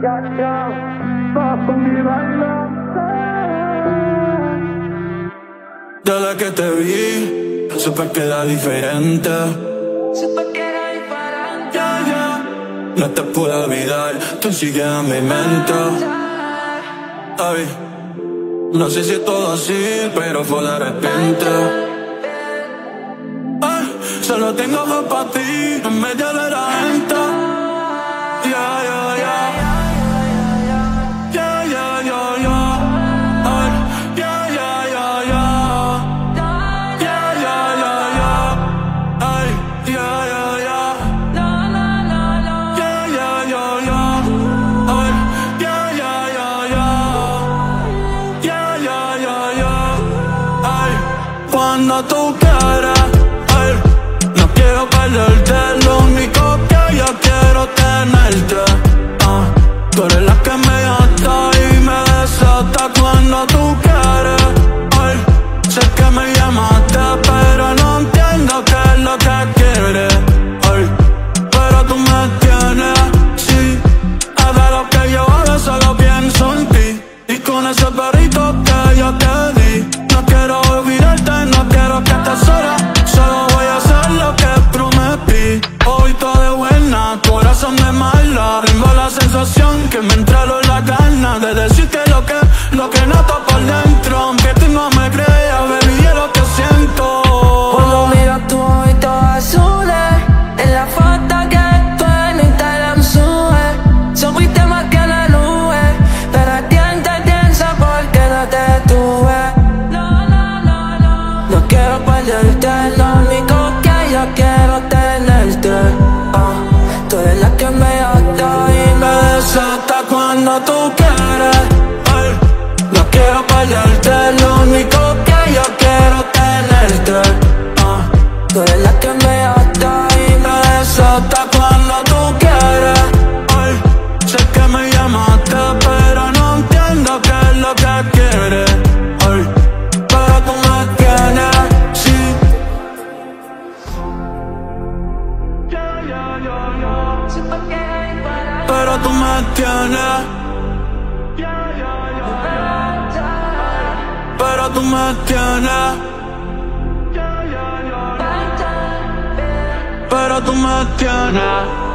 Ya, ya, vas con mi bailante. Desde que te vi, supe que era diferente. Yeah, yeah. No te puedo olvidar, tú sigues en mi mente. Ay, no sé si es todo así, pero fue de repente. Ay, solo tengo ojos para ti, en medio de la gente. Yeah, yeah, yeah. Yeah, yeah, yeah, yeah. Ay, yeah, yeah, yeah, yeah. Yeah, yeah, yeah, yeah. Ay, yeah, yeah, yeah. Yeah, yeah, yeah, yeah. Ay, yeah, yeah, yeah, yeah. Yeah, yeah, yeah, yeah. Ay, cuando tú quieras, ay, no quiero perderte, lo único que yo quiero tenerte. Tú eres la que me ata y me desata cuando tú quieres. Ay, sé que me llamaste, pero no entiendo qué es lo que quieres. Ay, pero tú me tienes, sí. Haga lo que yo haga, solo pienso en ti. Y con ese perrito que yo te di, no quiero olvidarte, no quiero que estés sola. Solo voy a hacer lo que prometí. Hoy todo es buena, corazón de mala. Tengo la sensación que me entraron las ganas de decirte lo que noto por dentro. Aunque tú no me creas, baby, es lo que siento. Cuando miro tu ojito azules, en la foto que tú en Instagram subes, subiste más que la nube, pero a ti te pienso porque no te tuve. No quiero perderte, lo único que yo quiero tenerte. Tú eres la que me ata y me Desata cuando tú quieres. Ay, no quiero perderte, lo único que yo quiero tenerte. tú eres la que me ata y me Desata cuando tú quieres. Ay, sé que me llamaste, pero no entiendo qué es lo que quieres. Ay, pero tú me tienes, sí. Yeah, yeah, yeah, yeah. Pero tú me tienes. Yeah, yeah, yeah, yeah. Pero tú me tienes. Yeah, yeah, yeah, yeah. Pero tú me tienes.